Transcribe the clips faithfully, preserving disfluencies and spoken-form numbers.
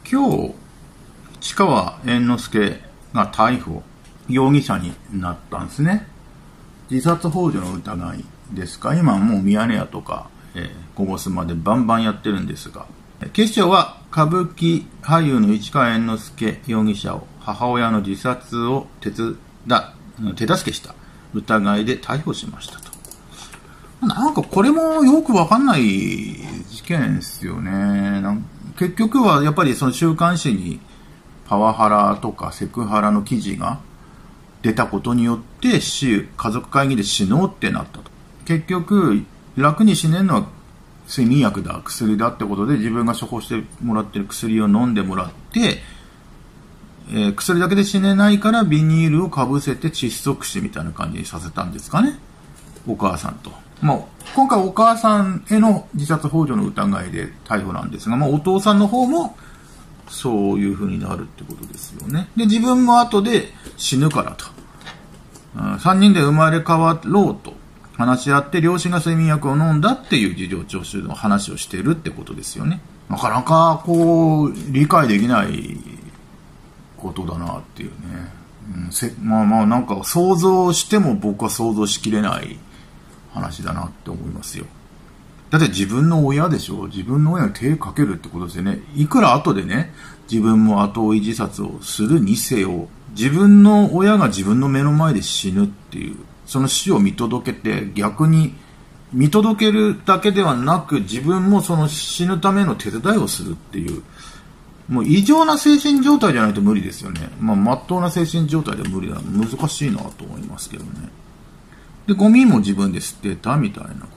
今日、市川猿之助が逮捕、容疑者になったんですね。自殺幇助の疑いですか。今もうミヤネ屋とか、えー、ゴゴスマでバンバンやってるんですが、警視庁は歌舞伎俳優の市川猿之助容疑者を母親の自殺を手伝、手助けした疑いで逮捕しましたと。なんかこれもよくわかんない事件ですよね。なん結局はやっぱりその週刊誌にパワハラとかセクハラの記事が出たことによって家族会議で死のうってなったと。結局楽に死ねるのは睡眠薬だ、薬だってことで自分が処方してもらってる薬を飲んでもらって、えー、薬だけで死ねないからビニールをかぶせて窒息死みたいな感じにさせたんですかね、お母さんと。まあ、今回お母さんへの自殺幇助の疑いで逮捕なんですが、まあ、お父さんの方もそういう風になるってことですよね。で、自分も後で死ぬからと。うん、さんにんで生まれ変わろうと話し合って両親が睡眠薬を飲んだっていう事情聴取の話をしているってことですよね。なかなかこう理解できないことだなっていうね。うん、せまあまあなんか想像しても僕は想像しきれない話だなって思いますよ。だって自分の親でしょ。自分の親に手をかけるってことですよね。いくら後でね、自分も後追い自殺をするにせよ、自分の親が自分の目の前で死ぬっていう、その死を見届けて、逆に見届けるだけではなく、自分もその死ぬための手伝いをするっていう、もう異常な精神状態じゃないと無理ですよね。まあ、真っ当な精神状態では無理だ。難しいなと思いますけどね。で、ゴミも自分で捨てたみたいなこと。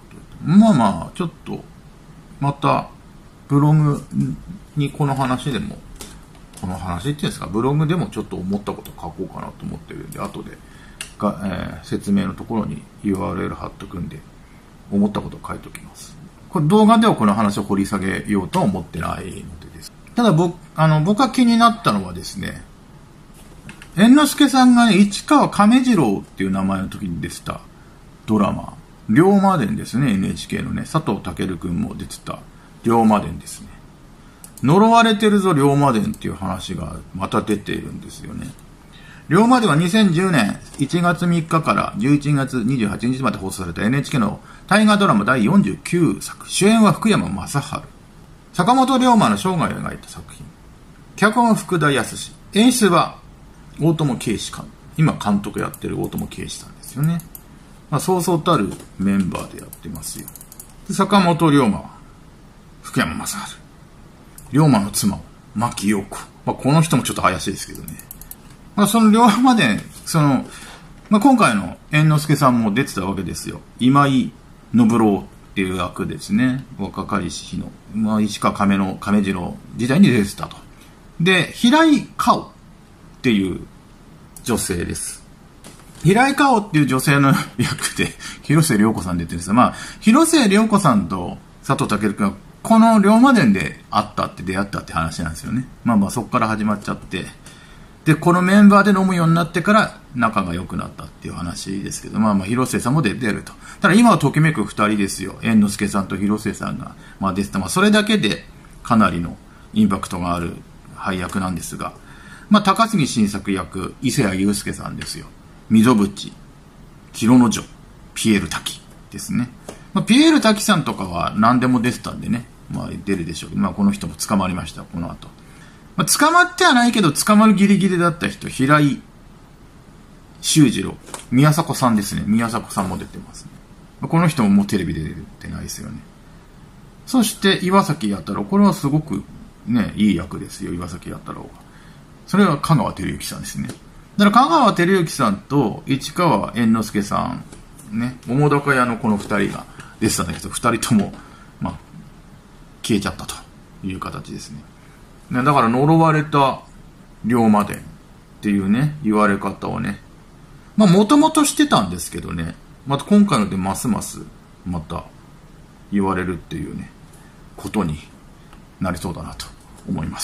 まあまあ、ちょっと、また、ブログにこの話でも、この話っていうんですか、ブログでもちょっと思ったこと書こうかなと思ってるんで、後でが、えー、説明のところに ユーアールエル 貼っとくんで、思ったことを書いておきます。これ動画ではこの話を掘り下げようとは思ってないのでです。ただ僕、あの、僕が気になったのはですね、猿之助さんがね、市川亀次郎っていう名前の時に出てたドラマ、龍馬伝ですね、エヌエイチケー のね、佐藤健くんも出てた龍馬伝ですね。呪われてるぞ龍馬伝っていう話がまた出ているんですよね。龍馬伝はにせんじゅうねんいちがつみっかからじゅういちがつにじゅうはちにちまで放送された エヌエイチケー の大河ドラマだいよんじゅうきゅうさく。主演は福山雅治。坂本龍馬の生涯を描いた作品。脚本は福田康。演出は大友啓史監督。今監督やってる大友啓史さんですよね。まあ、そうそうたるメンバーでやってますよ。で坂本龍馬は福山雅治。龍馬の妻、牧陽子。まあ、この人もちょっと怪しいですけどね。まあ、その龍馬伝、その、まあ、今回の猿之助さんも出てたわけですよ。今井信郎っていう役ですね。若かりし日の、まあ、市川亀の亀次郎時代に出てたと。で、平井香織っていう女性です。平井香織っていう女性の役で、広末涼子さん出てるんですよ。まあ、広末涼子さんと佐藤健くんは、この龍馬伝で会ったって出会ったって話なんですよね。まあまあそこから始まっちゃって。で、このメンバーで飲むようになってから仲が良くなったっていう話ですけど、まあまあ広末さんも出てると。ただ今はときめく二人ですよ。猿之助さんと広末さんが、まあ出てた。まあそれだけでかなりのインパクトがある配役なんですが、まあ高杉晋作役、伊勢谷友介さんですよ。溝淵、広之丞、ピエール滝ですね。まあ、ピエール滝さんとかは何でも出てたんでね、まあ出るでしょうけど、まあこの人も捕まりました、この後。まあ、捕まってはないけど、捕まるギリギリだった人、平井修次郎、宮迫さんですね。宮迫さんも出てますね。まあ、この人ももうテレビで出てないですよね。そして岩崎弥太郎、これはすごくね、いい役ですよ、岩崎弥太郎が。それは香川照之さんですね。だから香川照之さんと市川猿之助さん、ね、桃高屋のこの二人が出てたんだけど、二人とも、まあ、消えちゃったという形ですね。ね、だから呪われた龍馬伝っていうね、言われ方をね、まあもともとしてたんですけどね、また今回のでますますまた言われるっていうね、ことになりそうだなと思います。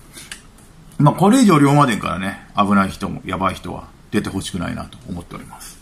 まあこれ以上龍馬伝からね、危ない人もやばい人は出てほしくないなと思っております。